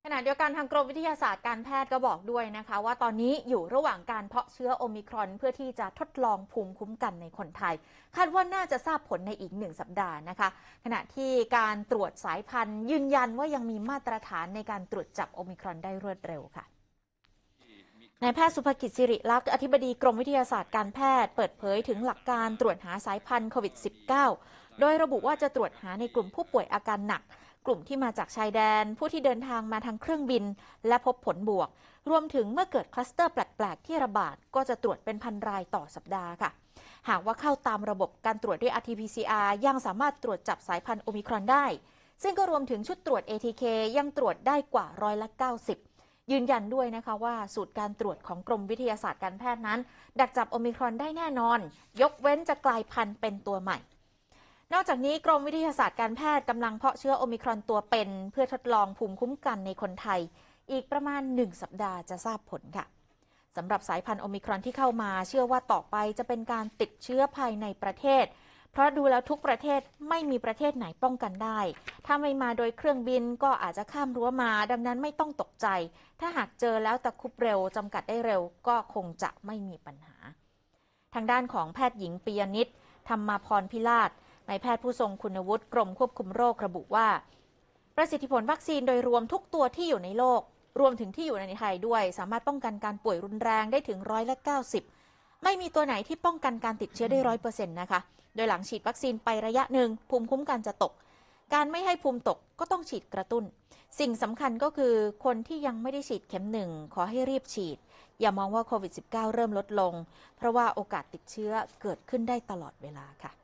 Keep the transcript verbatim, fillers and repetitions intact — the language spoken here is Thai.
ขณะเดียวกันทางกรมวิทยาศาสตร์การแพทย์ก็บอกด้วยนะคะว่าตอนนี้อยู่ระหว่างการเพาะเชื้อโอมิครอนเพื่อที่จะทดลองภูมิคุ้มกันในคนไทยคาดว่าน่าจะทราบผลในอีกหนึ่งสัปดาห์นะคะขณะที่การตรวจสายพันธุ์ยืนยันว่ายังมีมาตรฐานในการตรวจจับโอมิครอนได้รวดเร็วค่ะนายแพทย์สุภกิจสิริลักษณ์อธิบดีกรมวิทยาศาสตร์การแพทย์เปิดเผยถึงหลักการตรวจหาสายพันธุ์โควิด สิบเก้า โดยระบุว่าจะตรวจหาในกลุ่มผู้ป่วยอาการหนักกลุ่มที่มาจากชายแดนผู้ที่เดินทางมาทางเครื่องบินและพบผลบวกรวมถึงเมื่อเกิดคลัสเตอร์แปลกๆที่ระบาดก็จะตรวจเป็นพันรายต่อสัปดาห์ค่ะหากว่าเข้าตามระบบการตรวจด้วย อาร์ ที พี ซี อาร์ ยังสามารถตรวจจับสายพันธุ์โอมิครอนได้ซึ่งก็รวมถึงชุดตรวจ เอ ที เค ยังตรวจได้กว่าร้อยละเก้าสิบยืนยันด้วยนะคะว่าสูตรการตรวจของกรมวิทยาศาสตร์การแพทย์นั้นดักจับโอมิครอนได้แน่นอนยกเว้นจะกลายพันธุ์เป็นตัวใหม่นอกจากนี้กรมวิทยาศาสตร์การแพทย์กำลังเพาะเชื้อโอมิครอนตัวเป็นเพื่อทดลองภูมิคุ้มกันในคนไทยอีกประมาณหนึ่งสัปดาห์จะทราบผลค่ะสำหรับสายพันธุ์โอมิครอนที่เข้ามาเชื่อว่าต่อไปจะเป็นการติดเชื้อภายในประเทศเพราะดูแล้วทุกประเทศไม่มีประเทศไหนป้องกันได้ถ้าไม่มาโดยเครื่องบินก็อาจจะข้ามรั้วมาดังนั้นไม่ต้องตกใจถ้าหากเจอแล้วตะคุบเร็วจำกัดได้เร็วก็คงจะไม่มีปัญหาทางด้านของแพทย์หญิงปิยนิชธรรมาพรพิราชนายแพทย์ผู้ทรงคุณวุฒิกรมควบคุมโรคระบุว่าประสิทธิผลวัคซีนโดยรวมทุกตัวที่อยู่ในโลกรวมถึงที่อยู่ในไทยด้วยสามารถป้องกันการป่วยรุนแรงได้ถึงร้อยละเก้าสิบไม่มีตัวไหนที่ป้องกันการติดเชื้อได้ร้อยเปอร์เซ็นต์นะคะโดยหลังฉีดวัคซีนไประยะหนึ่งภูมิคุ้มกันจะตกการไม่ให้ภูมิตกก็ต้องฉีดกระตุ้นสิ่งสำคัญก็คือคนที่ยังไม่ได้ฉีดเข็มหนึ่งขอให้รีบฉีดอย่ามองว่าโควิด สิบเก้า เริ่มลดลงเพราะว่าโอกาสติดเชื้อเกิดขึ้นได้ตลอดเวลาค่ะ